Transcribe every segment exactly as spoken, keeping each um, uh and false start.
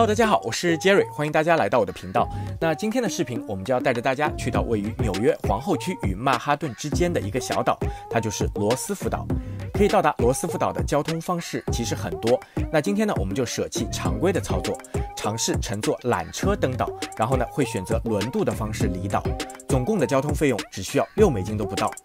Hello， 大家好，我是 Jerry， 欢迎大家来到我的频道。那今天的视频，我们就要带着大家去到位于纽约皇后区与曼哈顿之间的一个小岛，它就是罗斯福岛。可以到达罗斯福岛的交通方式其实很多。那今天呢，我们就舍弃常规的操作，尝试乘坐缆车登岛，然后呢，会选择轮渡的方式离岛。总共的交通费用只需要六美金都不到。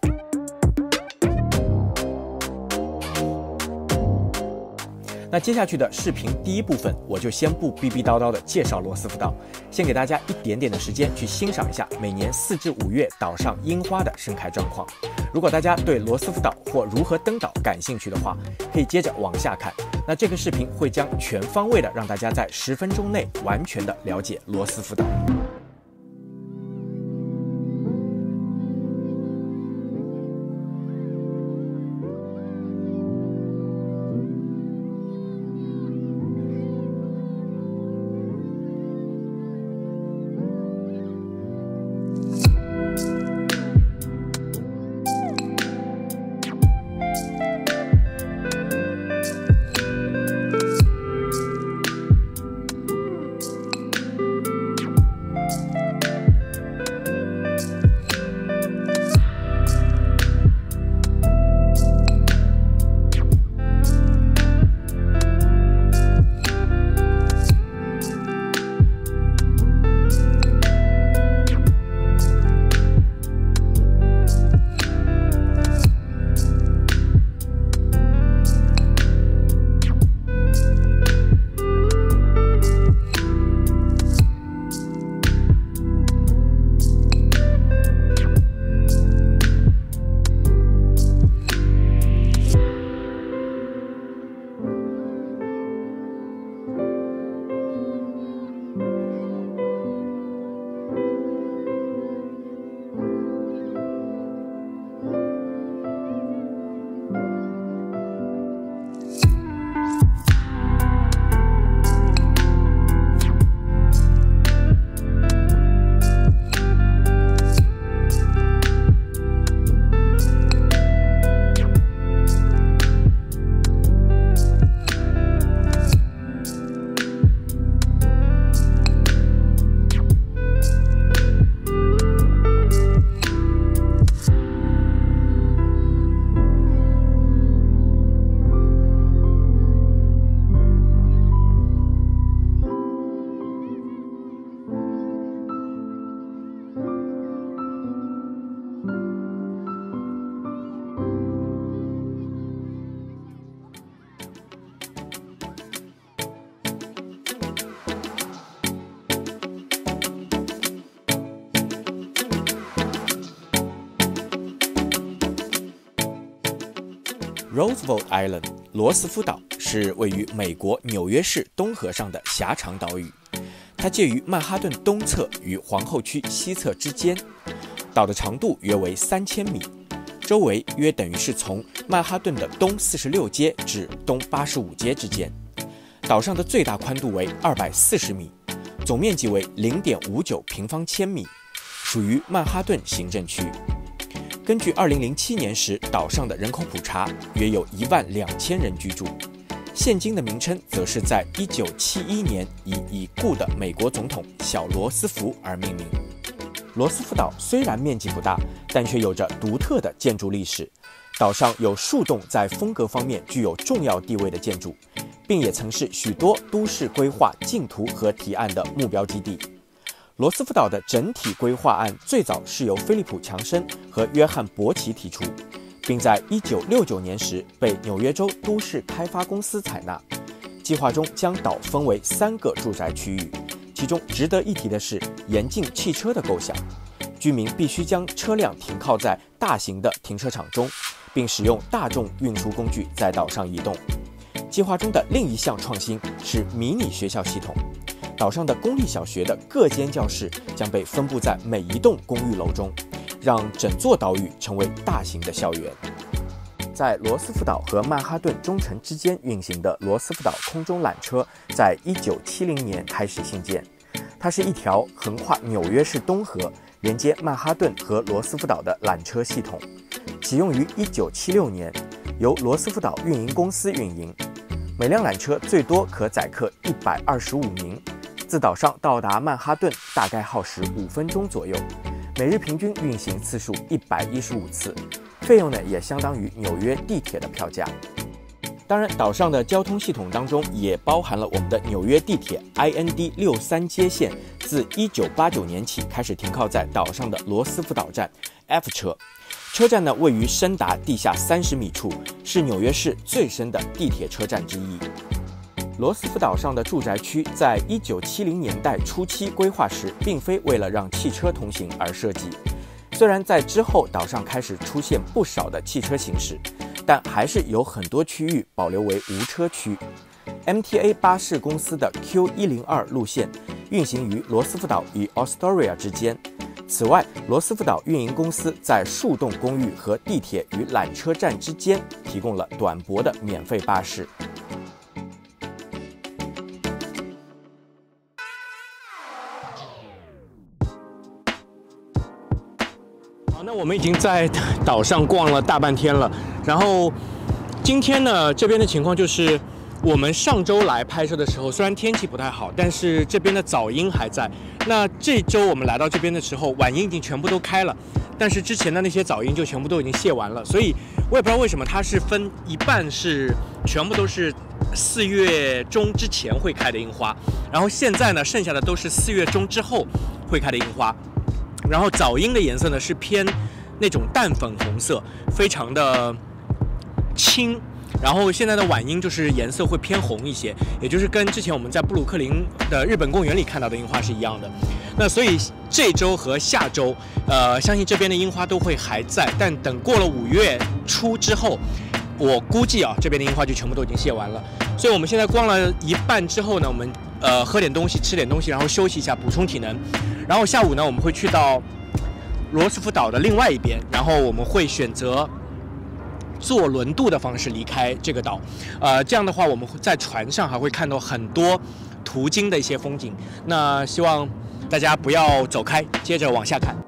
那接下去的视频第一部分，我就先不逼逼叨叨的介绍罗斯福岛，先给大家一点点的时间去欣赏一下每年四至五月岛上樱花的盛开状况。如果大家对罗斯福岛或如何登岛感兴趣的话，可以接着往下看。那这个视频会将全方位的让大家在十分钟内完全的了解罗斯福岛。Roosevelt Island 罗斯福岛是位于美国纽约市东河上的狭长岛屿，它介于曼哈顿东侧与皇后区西侧之间，岛的长度约为三千米，周围约等于是从曼哈顿的东四十六街至东八十五街之间。岛上的最大宽度为二百四十米，总面积为 零点五九平方千米，属于曼哈顿行政区。根据二零零七年时岛上的人口普查，约有一万两千人居住。现今的名称则是在一九七一年以已故的美国总统小罗斯福而命名。罗斯福岛虽然面积不大，但却有着独特的建筑历史。岛上有数栋在风格方面具有重要地位的建筑，并也曾是许多都市规划竞图和提案的目标基地。罗斯福岛的整体规划案最早是由菲利普·强生和约翰·伯奇提出，并在一九六九年时被纽约州都市开发公司采纳。计划中将岛分为三个住宅区域，其中值得一提的是严禁汽车的构想，居民必须将车辆停靠在大型的停车场中，并使用大众运输工具在岛上移动。计划中的另一项创新是迷你学校系统。岛上的公立小学的各间教室将被分布在每一栋公寓楼中，让整座岛屿成为大型的校园。在罗斯福岛和曼哈顿中城之间运行的罗斯福岛空中缆车，在一九七零年开始兴建。它是一条横跨纽约市东河，连接曼哈顿和罗斯福岛的缆车系统，启用于一九七六年，由罗斯福岛运营公司运营。 每辆缆车最多可载客一百二十五名，自岛上到达曼哈顿大概耗时五分钟左右，每日平均运行次数一百一十五次，费用呢也相当于纽约地铁的票价。当然，岛上的交通系统当中也包含了我们的纽约地铁 I N D 六三街线，自一九八九年起开始停靠在岛上的罗斯福岛站 F 车。车站呢位于深达地下三十米处，是纽约市最深的地铁车站之一。罗斯福岛上的住宅区在一九七零年代初期规划时，并非为了让汽车通行而设计。虽然在之后岛上开始出现不少的汽车行驶，但还是有很多区域保留为无车区。M T A 巴士公司的 Q 一零二 路线运行于罗斯福岛与 Astoria 之间。此外，罗斯福岛运营公司在数栋公寓和地铁与缆车站之间提供了短驳的免费巴士。好，那我们已经在岛上逛了大半天了，然后今天呢，这边的情况就是我们上周来拍摄的时候，虽然天气不太好，但是这边的早樱还在。那这周我们来到这边的时候，晚樱已经全部都开了，但是之前的那些早樱就全部都已经谢完了，所以我也不知道为什么它是分一半是全部都是四月中之前会开的樱花，然后现在呢，剩下的都是四月中之后会开的樱花。然后早樱的颜色呢是偏那种淡粉红色，非常的轻。然后现在的晚樱就是颜色会偏红一些，也就是跟之前我们在布鲁克林的日本公园里看到的樱花是一样的。那所以这周和下周，呃，相信这边的樱花都会还在，但等过了五月初之后，我估计啊，这边的樱花就全部都已经谢完了。所以我们现在逛了一半之后呢，我们呃喝点东西，吃点东西，然后休息一下，补充体能。然后下午呢，我们会去到罗斯福岛的另外一边，然后我们会选择坐轮渡的方式离开这个岛，呃，这样的话我们在船上还会看到很多途经的一些风景。那希望大家不要走开，接着往下看。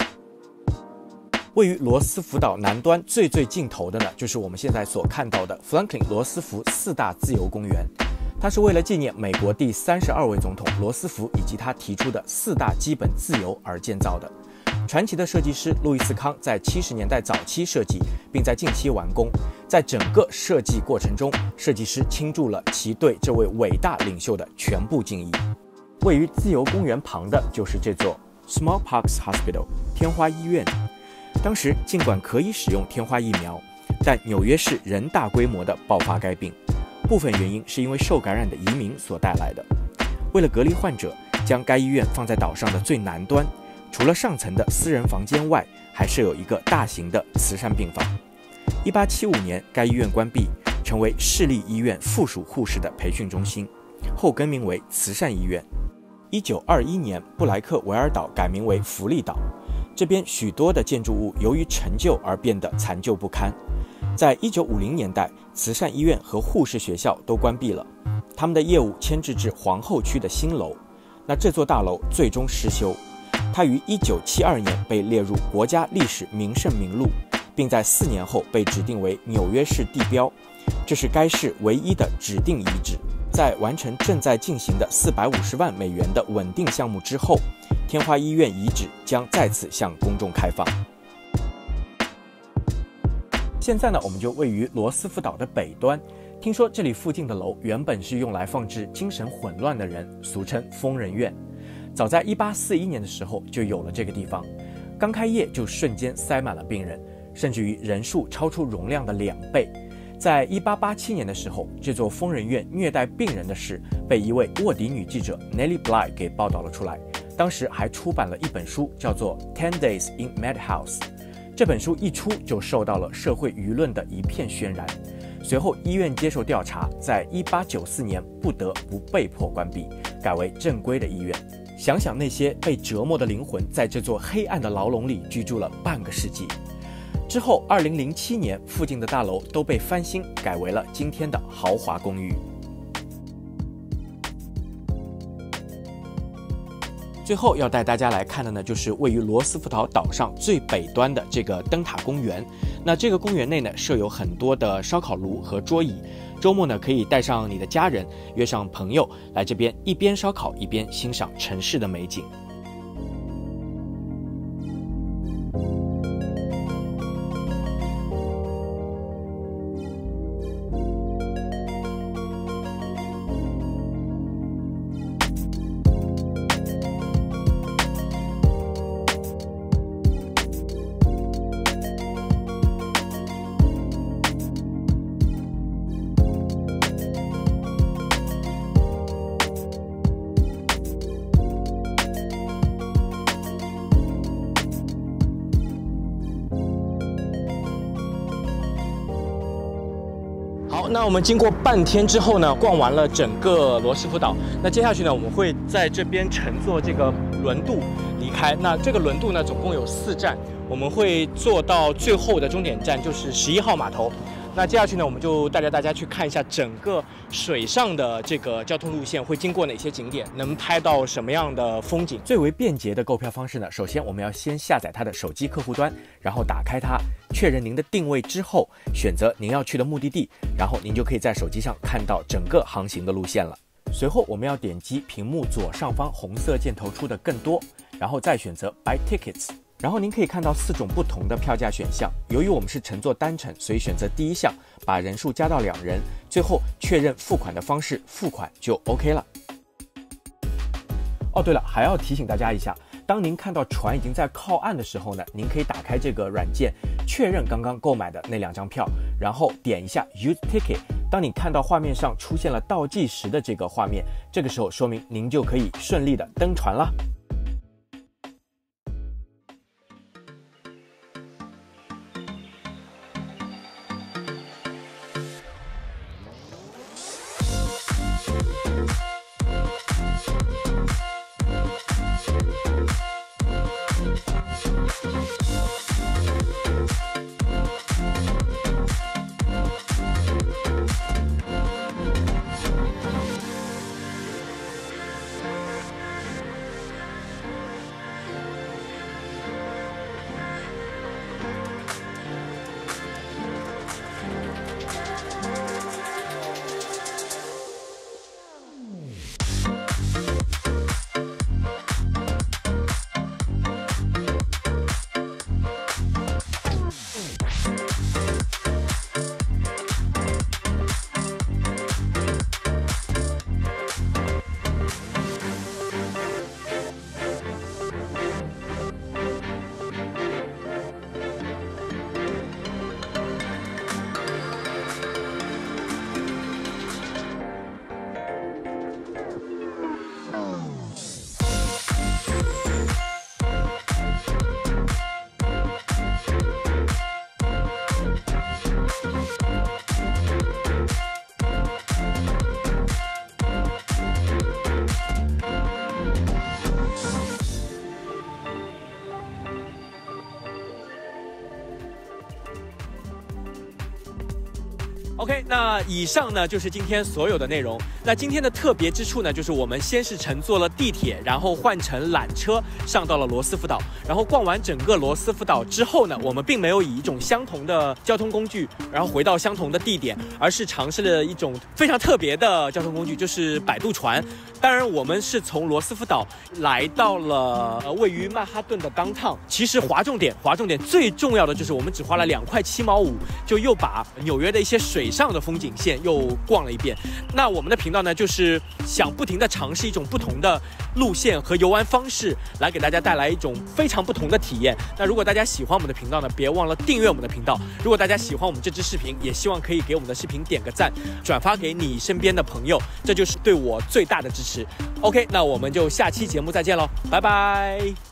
位于罗斯福岛南端最最尽头的呢，就是我们现在所看到的 Franklin 罗斯福四大自由公园。它是为了纪念美国第三十二位总统罗斯福以及他提出的四大基本自由而建造的。传奇的设计师路易斯康在七十年代早期设计，并在近期完工。在整个设计过程中，设计师倾注了其对这位伟大领袖的全部敬意。位于自由公园旁的就是这座 Smallpox Hospital 天花医院。当时尽管可以使用天花疫苗，但纽约市仍大规模地爆发该病，部分原因是因为受感染的移民所带来的。为了隔离患者，将该医院放在岛上的最南端，除了上层的私人房间外，还设有一个大型的慈善病房。一八七五年，该医院关闭，成为市立医院附属护士的培训中心，后更名为慈善医院。一九二一年，布莱克维尔岛改名为福利岛，这边许多的建筑物由于陈旧而变得残旧不堪。在一九五零年代，慈善医院和护士学校都关闭了，他们的业务迁至至皇后区的新楼。那这座大楼最终失修，它于一九七二年被列入国家历史名胜名录，并在四年后被指定为纽约市地标，这是该市唯一的指定遗址。在完成正在进行的四百五十万美元的稳定项目之后，天花医院遗址将再次向公众开放。现在呢，我们就位于罗斯福岛的北端。听说这里附近的楼原本是用来放置精神混乱的人，俗称疯人院。早在一八四一年的时候就有了这个地方，刚开业就瞬间塞满了病人，甚至于人数超出容量的两倍。在一八八七年的时候，这座疯人院虐待病人的事被一位卧底女记者 Nellie Bly 给报道了出来，当时还出版了一本书，叫做 Ten Days in Madhouse。这本书一出就受到了社会舆论的一片渲染。随后医院接受调查，在一八九四年不得不被迫关闭，改为正规的医院。想想那些被折磨的灵魂，在这座黑暗的牢笼里居住了半个世纪。之后二零零七年，附近的大楼都被翻新，改为了今天的豪华公寓。 最后要带大家来看的呢，就是位于罗斯福岛岛上最北端的这个灯塔公园。那这个公园内呢，设有很多的烧烤炉和桌椅，周末呢可以带上你的家人，约上朋友来这边一边烧烤一边欣赏城市的美景。好，那我们经过半天之后呢，逛完了整个罗斯福岛。那接下去呢，我们会在这边乘坐这个轮渡离开。那这个轮渡呢，总共有四站，我们会坐到最后的终点站，就是十一号码头。那接下去呢，我们就带着大家去看一下整个水上的这个交通路线会经过哪些景点，能拍到什么样的风景。最为便捷的购票方式呢，首先我们要先下载它的手机客户端，然后打开它，确认您的定位之后，选择您要去的目的地，然后您就可以在手机上看到整个航行的路线了。随后我们要点击屏幕左上方红色箭头处的更多，然后再选择 Buy Tickets。然后您可以看到四种不同的票价选项，由于我们是乘坐单程，所以选择第一项，把人数加到两人，最后确认付款的方式，付款就 OK 了。哦，对了，还要提醒大家一下，当您看到船已经在靠岸的时候呢，您可以打开这个软件，确认刚刚购买的那两张票，然后点一下 Use Ticket。当你看到画面上出现了倒计时的这个画面，这个时候说明您就可以顺利的登船了。OK， 那以上呢就是今天所有的内容。那今天的特别之处呢，就是我们先是乘坐了地铁，然后换乘缆车上到了罗斯福岛，然后逛完整个罗斯福岛之后呢，我们并没有以一种相同的交通工具，然后回到相同的地点，而是尝试了一种非常特别的交通工具，就是摆渡船。当然，我们是从罗斯福岛来到了呃位于曼哈顿的 downtown。其实划重点，划重点最重要的就是我们只花了两块七毛五，就又把纽约的一些水上的风景线又逛了一遍。那我们的频道呢，就是想不停的尝试一种不同的路线和游玩方式，来给大家带来一种非常不同的体验。那如果大家喜欢我们的频道呢，别忘了订阅我们的频道。如果大家喜欢我们这支视频，也希望可以给我们的视频点个赞，转发给你身边的朋友，这就是对我最大的支持。OK， 那我们就下期节目再见喽，拜拜。